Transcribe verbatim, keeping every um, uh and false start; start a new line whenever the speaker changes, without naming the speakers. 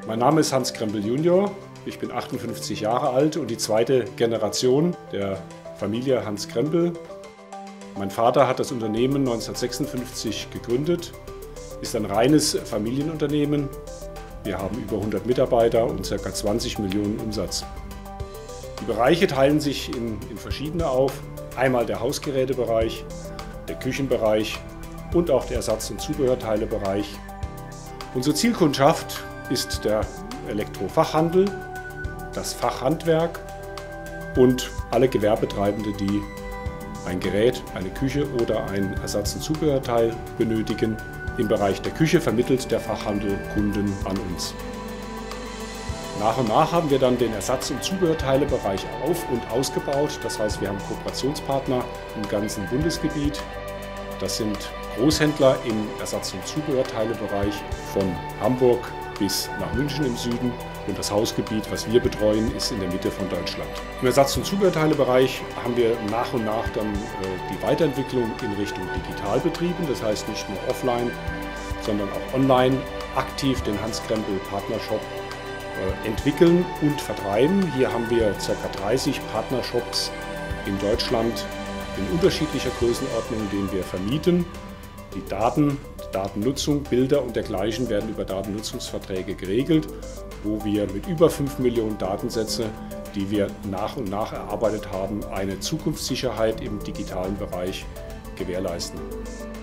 Mein Name ist Hans Krempel Junior. Ich bin achtundfünfzig Jahre alt und die zweite Generation der Familie Hans Krempel. Mein Vater hat das Unternehmen neunzehnhundertsechsundfünfzig gegründet, ist ein reines Familienunternehmen. Wir haben über hundert Mitarbeiter und ca. zwanzig Millionen Umsatz. Die Bereiche teilen sich in, in verschiedene auf. Einmal der Hausgerätebereich, der Küchenbereich und auch der Ersatz- und Zubehörteilebereich. Unsere Zielkundschaft ist der Elektrofachhandel, das Fachhandwerk und alle Gewerbetreibende, die ein Gerät, eine Küche oder ein Ersatz- und Zubehörteil benötigen. Im Bereich der Küche vermittelt der Fachhandel Kunden an uns. Nach und nach haben wir dann den Ersatz- und Zubehörteilebereich auf- und ausgebaut. Das heißt, wir haben Kooperationspartner im ganzen Bundesgebiet. Das sind Großhändler im Ersatz- und Zubehörteilebereich von Hamburg bis nach München im Süden. Und das Hausgebiet, was wir betreuen, ist in der Mitte von Deutschland. Im Ersatz- und Zubehörteilebereich haben wir nach und nach dann äh, die Weiterentwicklung in Richtung digital betrieben. Das heißt nicht nur offline, sondern auch online aktiv den Hans Krempel Partnershop äh, entwickeln und vertreiben. Hier haben wir ca. dreißig Partnershops in Deutschland in unterschiedlicher Größenordnung, denen wir vermieten. Die Daten, die Datennutzung, Bilder und dergleichen werden über Datennutzungsverträge geregelt, wo wir mit über fünf Millionen Datensätze, die wir nach und nach erarbeitet haben, eine Zukunftssicherheit im digitalen Bereich gewährleisten.